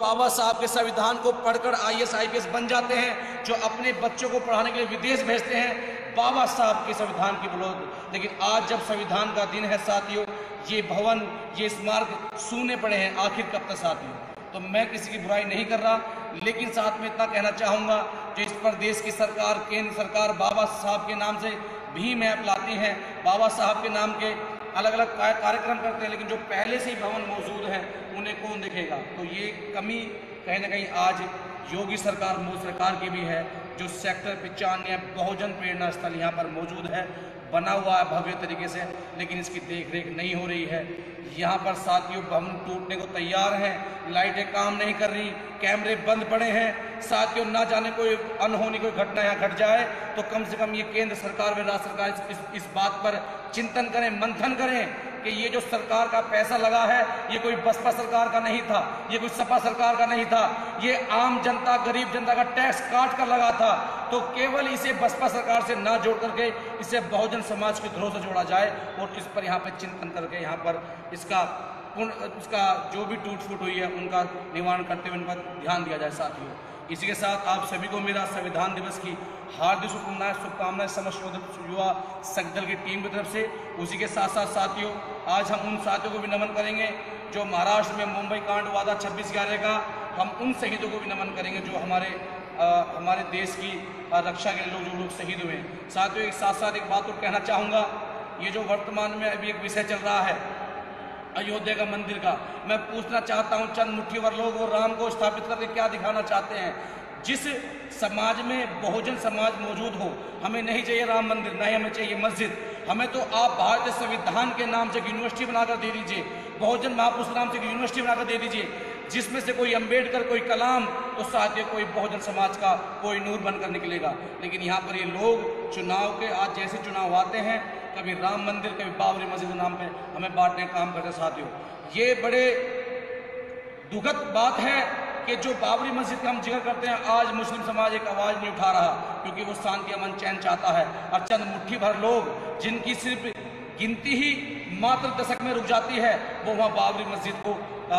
बाबा साहब के संविधान को पढ़कर IAS IPS बन जाते हैं, जो अपने बच्चों को पढ़ाने के लिए विदेश भेजते हैं बाबा साहब के संविधान की बदौलत। लेकिन आज जब संविधान का दिन है साथियों, ये भवन, ये स्मारक सूने पड़े हैं, आखिर कब तक साथियों? तो मैं किसी की बुराई नहीं कर रहा, लेकिन साथ में इतना कहना चाहूँगा जो इस पर देश की सरकार, केंद्र सरकार बाबा साहब के नाम से भीम ऐप लाती हैं, बाबा साहब के नाम के अलग अलग कार्यक्रम करते हैं, लेकिन जो पहले से ही भवन मौजूद हैं उन्हें कौन देखेगा? तो ये कमी कहीं ना कहीं आज योगी सरकार, मोदी सरकार की भी है, जो सेक्टर 95 बहुजन प्रेरणा स्थल यहाँ पर मौजूद है, बना हुआ है भव्य तरीके से, लेकिन इसकी देखरेख नहीं हो रही है। यहाँ पर साथियों भवन टूटने को तैयार हैं, लाइटें काम नहीं कर रही, कैमरे बंद पड़े हैं। साथियों ना जाने कोई अनहोनी कोई घटना यहाँ घट जाए तो कम से कम ये केंद्र सरकार व राज्य सरकार इस बात पर चिंतन करें, मंथन करें कि ये जो सरकार का पैसा लगा है ये कोई बसपा सरकार का नहीं था, ये कोई सपा सरकार का नहीं था, ये आम जनता, गरीब जनता का टैक्स काट कर लगा था। तो केवल इसे बसपा सरकार से ना जोड़ करके इसे बहुजन समाज के धरोहर से जोड़ा जाए और इस पर यहाँ पर चिंतन करके यहाँ पर उसका जो भी टूट फूट हुई है उनका निवारण करते हुए उनका ध्यान दिया जाए साथियों। इसी के साथ आप सभी को मेरा संविधान दिवस की हार्दिक शुभकामनाएं समस्त युवा संगठन की टीम की तरफ से। उसी के साथ साथ साथियों आज हम उन साथियों को भी नमन करेंगे जो महाराष्ट्र में मुंबई कांड हुआ था 26/11 का, हम उन शहीदों को भी नमन करेंगे जो हमारे देश की रक्षा के लिए जो लोग शहीद हुए। साथियों एक साथ साथ एक बात और कहना चाहूँगा, ये जो वर्तमान में अभी एक विषय चल रहा है अयोध्या का मंदिर का, मैं पूछना चाहता हूं चंद मुट्ठीभर लोग और राम को स्थापित करके क्या दिखाना चाहते हैं? जिस समाज में बहुजन समाज मौजूद हो, हमें नहीं चाहिए राम मंदिर, नहीं हमें चाहिए मस्जिद, हमें तो आप भारतीय संविधान के नाम से यूनिवर्सिटी बनाकर दे दीजिए, बहुजन महापुरुष नाम से यूनिवर्सिटी बनाकर दे दीजिए, जिसमें से कोई अंबेडकर, कोई कलाम, तो साथियों कोई बहुजन समाज का कोई नूर बनकर निकलेगा। लेकिन यहाँ पर ये लोग चुनाव के आज जैसे चुनाव आते हैं, कभी राम मंदिर, कभी बाबरी मस्जिद के नाम पे हमें बांटने का काम करते साथियों। ये बड़े दुखद बात है कि जो बाबरी मस्जिद का हम जिक्र करते हैं, आज मुस्लिम समाज एक आवाज नहीं उठा रहा, क्योंकि वो शांति, अमन, चैन चाहता है। और चंद मुट्ठी भर लोग जिनकी सिर्फ गिनती ही मात्र दशक में रुक जाती है, वो वहाँ बाबरी मस्जिद को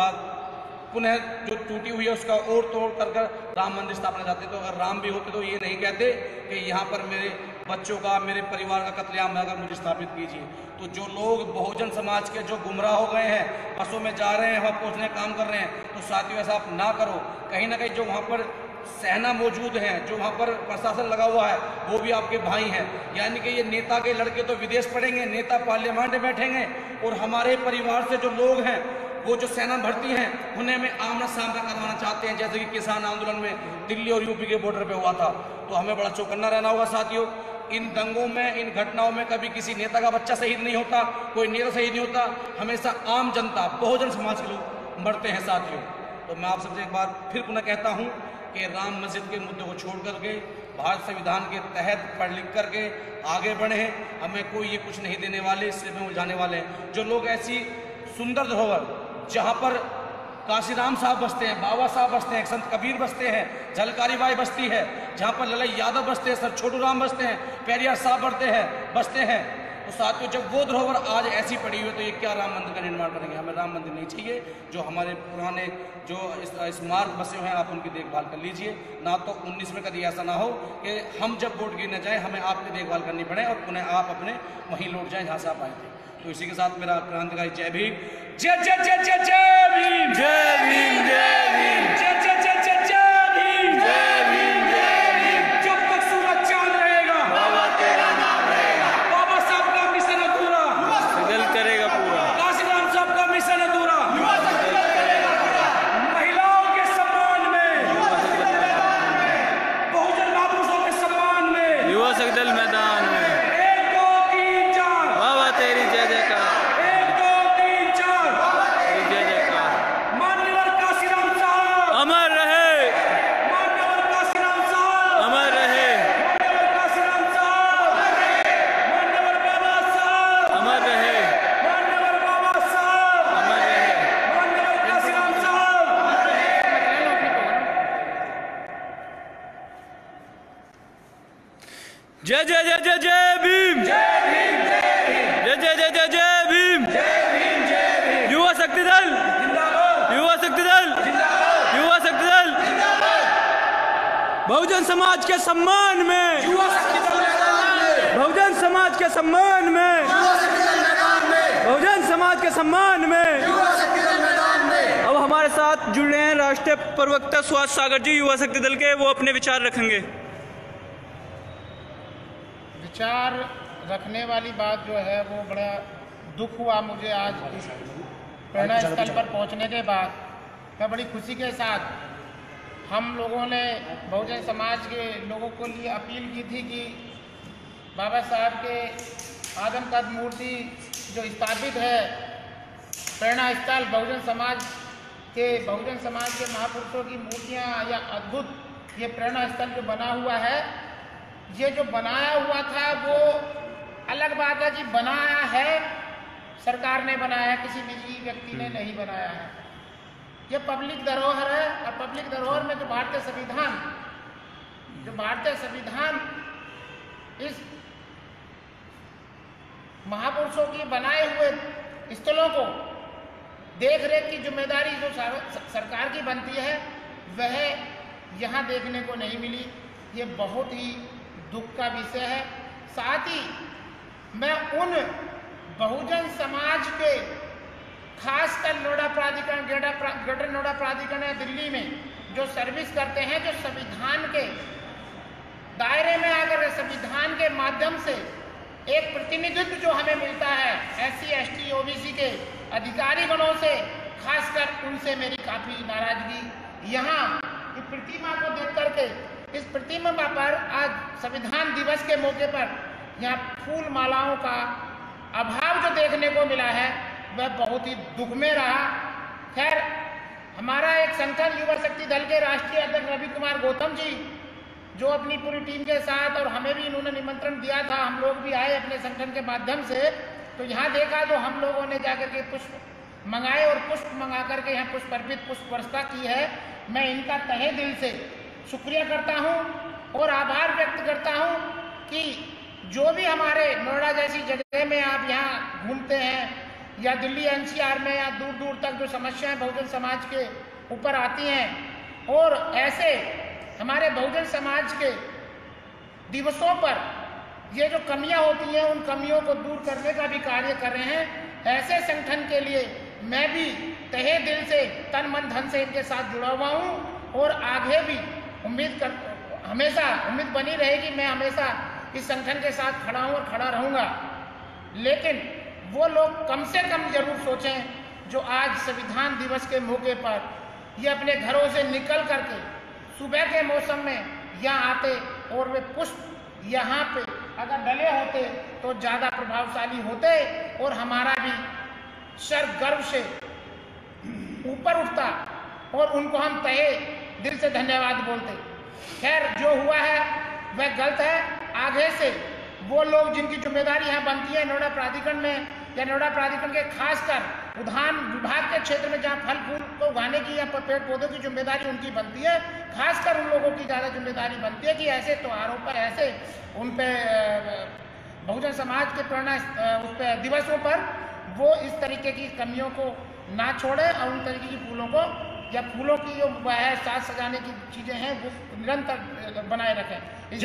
पुनः जो टूटी हुई है उसका और तोड़ कर राम मंदिर स्थापना चाहते। तो अगर राम भी होते तो ये नहीं कहते कि यहाँ पर मेरे बच्चों का, मेरे परिवार का कत्लेआम अगर मुझे स्थापित कीजिए। तो जो लोग बहुजन समाज के जो गुमराह हो गए हैं, बसों में जा रहे हैं, वहाँ पहुँचने काम कर रहे हैं, तो साथियों ऐसा आप ना करो। कहीं ना कहीं जो वहाँ पर सेना मौजूद है, जो वहाँ पर प्रशासन लगा हुआ है, वो भी आपके भाई हैं। यानी कि ये नेता के लड़के तो विदेश पढ़ेंगे, नेता पार्लियामेंट में बैठेंगे, और हमारे परिवार से जो लोग हैं वो जो सेना भर्ती हैं उन्हें में आमना सामना करवाना चाहते हैं, जैसे कि किसान आंदोलन में दिल्ली और यूपी के बॉर्डर पे हुआ था। तो हमें बड़ा चौकन्ना रहना होगा साथियों। इन दंगों में, इन घटनाओं में कभी किसी नेता का बच्चा शहीद नहीं होता, कोई नेता शहीद नहीं होता, हमेशा आम जनता, बहुजन समाज के लोग मरते हैं साथियों। तो मैं आप सबसे एक बार फिर पुनः कहता हूँ कि राम मस्जिद के मुद्दे को छोड़ करके भारत संविधान के तहत पढ़ लिख करके आगे बढ़े। हमें कोई ये कुछ नहीं देने वाले, सिर्फ में उलझाने वाले हैं। जो लोग ऐसी सुंदर धरोहर जहाँ पर काशीराम साहब बसते हैं, बाबा साहब बसते हैं, संत कबीर बसते हैं, झलकारी बाई बसती है, जहाँ पर ललाई यादव बसते हैं, सर छोटू राम बसते हैं, पेरियार साहब बसते हैं, तो साथियों जब वो धरोहर आज ऐसी पड़ी हुई है तो ये क्या राम मंदिर का निर्माण करेंगे? हमें राम मंदिर नहीं चाहिए। जो हमारे पुराने जो स्मारक बसे हुए हैं आप उनकी देखभाल कर लीजिए, ना तो 19 में कभी ऐसा ना हो कि हम जब वोट गिरने जाएं हमें आपकी देखभाल करनी पड़े और पुनः आप अपने वहीं लौट जाएं जहाँ से आप आए थे। तो इसी के साथ मेरा क्रांतिकारी जय भीम, जय जय जय जय जय भीम, जय भीम, जय भीम, जय जय जय जय जय भीम, जय भीम, जय भीम। जब तक सूरज चांद रहेगा बाबा तेरा नाम रहेगा। बाबा साहब का मिशन अधूरा सगल करेगा पूरा, काशीराम साहब का मिशन अधूरा सगल करेगा पूरा। महिलाओं के सम्मान में, बहुजन महापुरुषों के सम्मान में, युवा सगदल मैदान में, 1 2 3 4 बाबा तेरी जय जयकार, 1 2 3 4 बाबा तेरी जय जयकार। मान्यवर काशीराम साहब अमर रहे, मान्यवर काशीराम साहब अमर रहे, मान्यवर काशीराम साहब अमर रहे, मान्यवर बाबा साहब अमर रहे, मान्यवर बाबा साहब अमर रहे, मान्यवर काशीराम साहब अमर रहे। जय जय जय जय जय भीम, जय भीम, जय भीम, जय जय जय जय जय भीम, जय भीम, जय भीम। युवा शक्ति दल जिंदाबाद, युवा शक्ति दल जिंदाबाद, युवा बहुजन समाज के सम्मान में, युवा शक्ति दल मैदान में, बहुजन समाज के सम्मान में, युवा शक्ति दल मैदान में, बहुजन समाज के सम्मान में। युवा शक्ति दल मैदान में। अब हमारे साथ जुड़ रहे हैं राष्ट्रीय प्रवक्ता सुहास सागर जी युवा शक्ति दल के, वो अपने विचार रखेंगे। विचार रखने वाली बात जो है वो बड़ा दुख हुआ मुझे आज इस प्रेरणा स्थल पर पहुंचने के बाद। मैं बड़ी खुशी के साथ हम लोगों ने बहुजन समाज के लोगों को लिए अपील की थी कि बाबा साहब के आदमकद मूर्ति जो स्थापित है प्रेरणा स्थल बहुजन समाज के महापुरुषों की मूर्तियां या अद्भुत ये प्रेरणा स्थल जो बना हुआ है, ये जो बनाया हुआ था वो अलग बात है कि बनाया है सरकार ने बनाया है, किसी निजी व्यक्ति ने नहीं बनाया है। ये पब्लिक धरोहर है और पब्लिक धरोहर में जो भारतीय संविधान इस महापुरुषों की बनाए हुए स्थलों को देख रेख की जिम्मेदारी जो सरकार की बनती है वह यहाँ देखने को नहीं मिली। ये बहुत ही दुख का विषय है। साथ ही मैं उन बहुजन समाज के खासकर नोएडा प्राधिकरण ग्रेटर नोएडा प्राधिकरण या दिल्ली में जो सर्विस करते हैं, जो संविधान के दायरे में आकर संविधान के माध्यम से एक प्रतिनिधित्व जो हमें मिलता है SC ST OBC के अधिकारी गणों से, खासकर उनसे मेरी काफी नाराजगी। यहाँ इस प्रतिमा को देख करके, इस प्रतिमा पर आज संविधान दिवस के मौके पर यहाँ फूल मालाओं का अभाव जो देखने को मिला है वह बहुत ही दुख में रहा। खैर, हमारा एक संगठन युवा शक्ति दल के राष्ट्रीय अध्यक्ष रवि कुमार गौतम जी जो अपनी पूरी टीम के साथ, और हमें भी इन्होंने निमंत्रण दिया था, हम लोग भी आए अपने संगठन के माध्यम से, तो यहाँ देखा तो हम लोगों ने जाकर के पुष्प मंगाए और पुष्प मंगा करके यहाँ पुष्प अर्पित पुष्प वर्षा की है। मैं इनका तहे दिल से शुक्रिया करता हूँ और आभार व्यक्त करता हूँ कि जो भी हमारे नोएडा जैसी जगह में आप यहाँ घूमते हैं या दिल्ली NCR में या दूर दूर तक जो समस्याएं बहुजन समाज के ऊपर आती हैं और ऐसे हमारे बहुजन समाज के दिवसों पर ये जो कमियां होती हैं उन कमियों को दूर करने का भी कार्य कर रहे हैं। ऐसे संगठन के लिए मैं भी तहे दिल से तन मन धन से इनके साथ जुड़ा हुआ हूँ और आगे भी हमेशा उम्मीद बनी रहेगी। मैं हमेशा इस संगठन के साथ खड़ा हूँ और खड़ा रहूँगा। लेकिन वो लोग कम से कम जरूर सोचें जो आज संविधान दिवस के मौके पर ये अपने घरों से निकल करके सुबह के मौसम में यहाँ आते और वे पुष्प यहाँ पे अगर डले होते तो ज़्यादा प्रभावशाली होते और हमारा भी सर गर्व से ऊपर उठता और उनको हम तहे दिल से धन्यवाद बोलते। खैर, जो हुआ है वह गलत है। आगे से वो लोग जिनकी जिम्मेदारी यहाँ बनती है नोएडा प्राधिकरण में या नोएडा प्राधिकरण के खासकर उद्यान विभाग के क्षेत्र में जहाँ फल फूल को उगाने की या पेड़ पौधों की जिम्मेदारी उनकी बनती है, खासकर उन लोगों की ज़्यादा जिम्मेदारी बनती है कि ऐसे त्योहारों पर, ऐसे उन पे बहुजन समाज के प्रेरणा उस पे दिवसों पर वो इस तरीके की कमियों को ना छोड़े और उन तरीके की फूलों को या फूलों की जो है साज सजाने की चीज़ें हैं वो निरंतर बनाए रखें।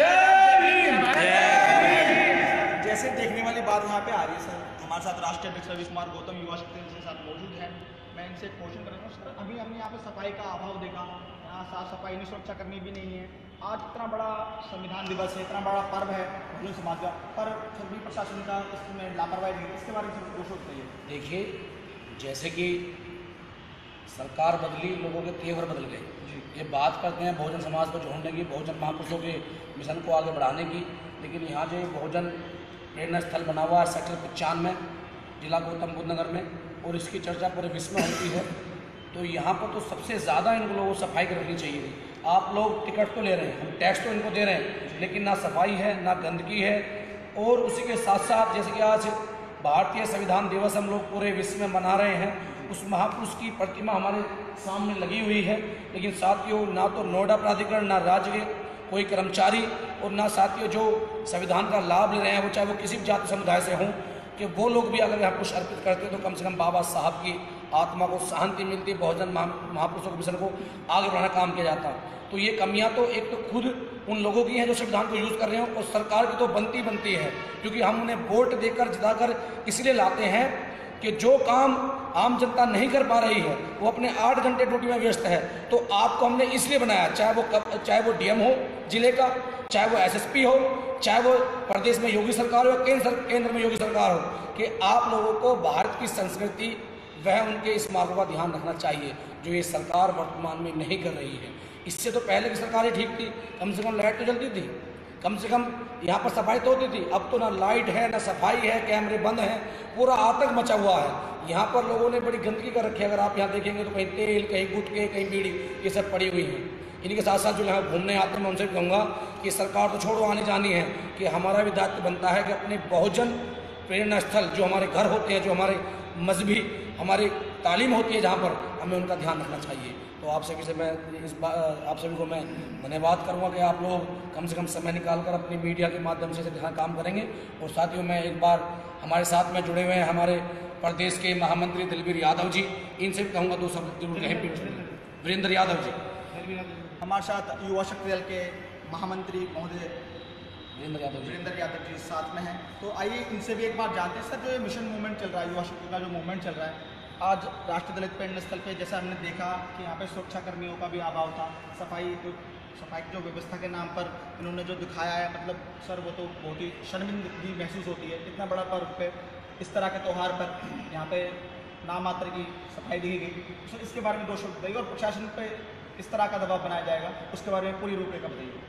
जैसे देखने वाली बात यहाँ पे आ रही है सर, हमारे साथ राष्ट्रीय अध्यक्ष रवि कुमार गौतम युवा शक्ति के साथ मौजूद है। मैं इनसे एक क्वेश्चन कर रहा हूँ सर, अभी हमने यहाँ पे सफाई का अभाव देखा, यहाँ साफ सफाई नहीं, सुरक्षा करनी भी नहीं है। आज इतना बड़ा संविधान दिवस है, इतना बड़ा पर्व है बहुजन समाज का, पर फिर भी प्रशासन का इसमें लापरवाही नहीं है, इसके बारे में सर कुछ बताइए। देखिए, जैसे कि सरकार बदली, लोगों के तेवर बदल गए। ये बात करते हैं बहुजन समाज को जोड़ने की, बहुजन महापुरुषों के मिशन को आगे बढ़ाने की, लेकिन यहाँ जो बहुजन प्रेरणा स्थल बना हुआ है सेक्टर 95 जिला गौतम बुद्ध नगर में, और इसकी चर्चा पूरे विश्व में होती है, तो यहाँ पर तो सबसे ज़्यादा इन लोगों को सफाई रखनी चाहिए। आप लोग टिकट तो ले रहे हैं, हम टैक्स तो इनको दे रहे हैं, लेकिन ना सफाई है ना गंदगी है। और उसी के साथ साथ जैसे कि आज भारतीय संविधान दिवस हम लोग पूरे विश्व में मना रहे हैं, उस महापुरुष की प्रतिमा हमारे सामने लगी हुई है, लेकिन साथियों ना तो नोएडा प्राधिकरण, ना राज्य के कोई कर्मचारी और ना साथियों जो संविधान का लाभ ले रहे हैं, वो चाहे वो किसी भी जाति समुदाय से हों, कि वो लोग भी अगर यहाँ पुष्प अर्पित करते तो कम से कम बाबा साहब की आत्मा को शांति मिलती, बहुजन महापुरुषों के मिशन को आगे बढ़ाने का काम किया जाता। तो ये कमियां तो एक तो खुद उन लोगों की हैं जो संविधान को यूज़ कर रहे हैं, और सरकार की तो बनती है, क्योंकि हम उन्हें वोट देकर जिताकर इसलिए लाते हैं कि जो काम आम जनता नहीं कर पा रही है वो अपने 8 घंटे ड्यूटी में व्यस्त है, तो आपको हमने इसलिए बनाया, चाहे वो डीएम हो जिले का, चाहे वो एसएसपी हो, चाहे वो प्रदेश में योगी सरकार हो या केंद्र में योगी सरकार हो, कि आप लोगों को भारत की संस्कृति वह उनके इस मार्गों का ध्यान रखना चाहिए जो ये सरकार वर्तमान में नहीं कर रही है। इससे तो पहले की सरकारें ठीक थी, कम से कम लाइट तो जलती थी, कम से कम यहाँ पर सफाई तो होती थी। अब तो ना लाइट है, ना सफाई है, कैमरे बंद हैं, पूरा आतंक मचा हुआ है। यहाँ पर लोगों ने बड़ी गंदगी कर रखी है। अगर आप यहाँ देखेंगे तो कहीं तेल, कहीं गुटखे, कहीं बीड़ी, ये सब पड़ी हुई है। इनके साथ साथ जो यहाँ घूमने आते हैं मैं उनसे भी कहूँगा कि सरकार तो छोड़ो, आने जानी है, कि हमारा भी दायित्व बनता है कि अपने बहुजन प्रेरणा स्थल जो हमारे घर होते हैं, जो हमारे मजहबी हमारी तालीम होती है, जहाँ पर हमें उनका ध्यान रखना चाहिए। तो आप सभी से मैं आप सभी को मैं धन्यवाद करूँगा कि आप लोग कम से कम समय निकालकर अपनी मीडिया के माध्यम से काम करेंगे। और साथियों, मैं एक बार हमारे साथ में जुड़े हुए हैं हमारे प्रदेश के महामंत्री दलबीर यादव जी, इनसे भी कहूँगा 2 शब्द जरूर कहें। वीरेंद्र यादव जी हमारे साथ युवा शक्ति दल के महामंत्री महोदय वीरेंद्र यादव जी साथ में हैं। तो आइए इनसे भी एक बार जानते हैं सर, जो ये मिशन मूवमेंट चल रहा है, युवा शक्ति का जो मूवमेंट चल रहा है, आज राष्ट्रीय दलित पर्यटन स्थल पे जैसा हमने देखा कि यहाँ पे सुरक्षा कर्मियों का भी अभाव था, सफाई की जो व्यवस्था के नाम पर इन्होंने जो दिखाया है, मतलब सर वो तो बहुत ही शर्मिंदगी महसूस होती है। इतना बड़ा पर्व पे, इस तरह के त्यौहार पर यहाँ पे नाम मात्र की सफाई दी गई, तो इसके बारे में 2 शब्द बताइए। और प्रशासन पे इस तरह का दबाव बनाया जाएगा, उसके बारे में पूरी रूपरेखा बताइए।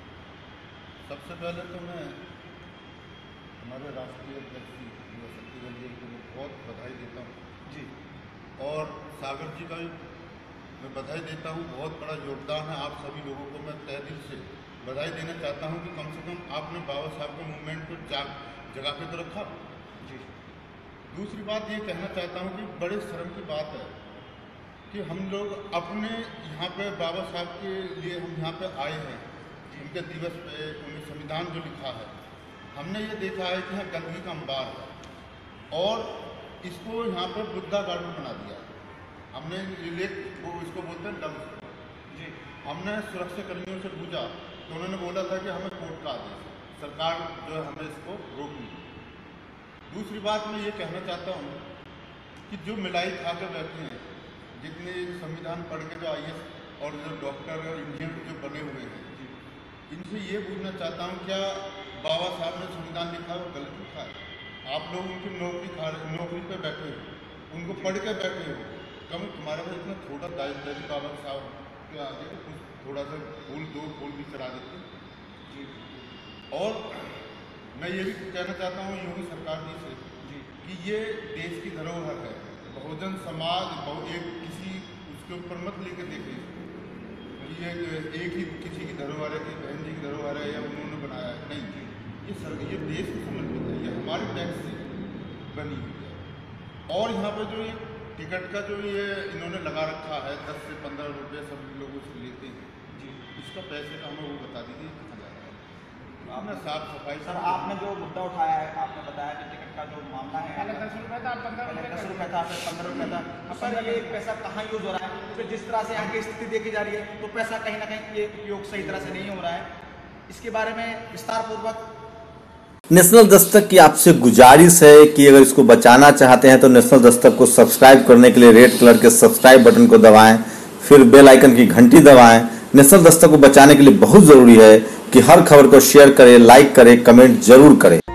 सबसे पहले तो मैं हमारे राष्ट्रीय अध्यक्ष युवा शक्ति दल जी को बहुत बधाई देता हूँ जी, और सागर जी का भी मैं बधाई देता हूँ। बहुत बड़ा योगदान है। आप सभी लोगों को मैं तहे दिल से बधाई देना चाहता हूँ कि कम से कम आपने बाबा साहब के मूवमेंट को जगा के तो रखा जी। दूसरी बात ये कहना चाहता हूँ कि बड़े शर्म की बात है कि हम लोग अपने यहाँ पे बाबा साहब के लिए हम यहाँ पे आए हैं, उनके दिवस पे उन्हें संविधान जो लिखा है, हमने ये देखा है कि यहाँ गंदगी का अंबार है और इसको यहाँ पर बुद्धा गार्डन बना दिया है। हमने वो इसको बोलते हैं डम्प जी। हमने सुरक्षा कर्मियों से पूछा तो उन्होंने बोला था कि हमें कोर्ट का आदेश है, सरकार जो है हमें इसको रोकी। दूसरी बात मैं ये कहना चाहता हूँ कि जो मिलाई खा कर बैठे हैं, जितने संविधान पढ़ के जो IAS और जो डॉक्टर और इंजीनियर जो बने हुए हैं, इनसे ये पूछना चाहता हूँ, क्या बाबा साहब ने संविधान लिखा है वो गलत लिखा है? आप लोग उनकी नौकरी पे बैठे हो, उनको पढ़ के बैठे हो, कम तुम्हारे पास इतना छोटा दायित्व है बाबा साहब के आगे कुछ थोड़ा सा फूल भी चढ़ा देते जी। और मैं ये भी कहना चाहता हूँ योगी सरकार जी से जी कि ये देश की धरोहर है, बहुजन समाज एक किसी उसके ऊपर मत लेके देखे कि ये एक ही किसी की धरोहर है कि बहन जी की धरोहर है या उन्होंने बनाया है, नहीं। ये देश को समर्पित है, ये हमारे टैक्स से बनी हुई है। और यहाँ पर जो ये टिकट का जो ये इन्होंने लगा रखा है 10 से 15 रुपये सभी लोगों से लेते हैं जी, इसका पैसे का हमें वो बता दीजिए कहाँ जा रहा है। आपने साफ सफाई सर आपने जो मुद्दा उठाया है, आपने बताया कि टिकट का जो मामला है, पहले 10 रुपये था, 15 रुपये 10 रुपये था, फिर 15 रुपये था। सर ये पैसा कहाँ यूज़ हो रहा है? फिर जिस तरह से यहाँ की स्थिति देखी जा रही है तो पैसा कहीं ना कहीं ये उपयोग सही तरह से नहीं हो रहा है। इसके बारे में विस्तार पूर्वक नेशनल दस्तक की आपसे गुजारिश है कि अगर इसको बचाना चाहते हैं तो नेशनल दस्तक को सब्सक्राइब करने के लिए रेड कलर के सब्सक्राइब बटन को दबाएं, फिर बेल आइकन की घंटी दबाएं। नेशनल दस्तक को बचाने के लिए बहुत ज़रूरी है कि हर खबर को शेयर करें, लाइक करें, कमेंट जरूर करें।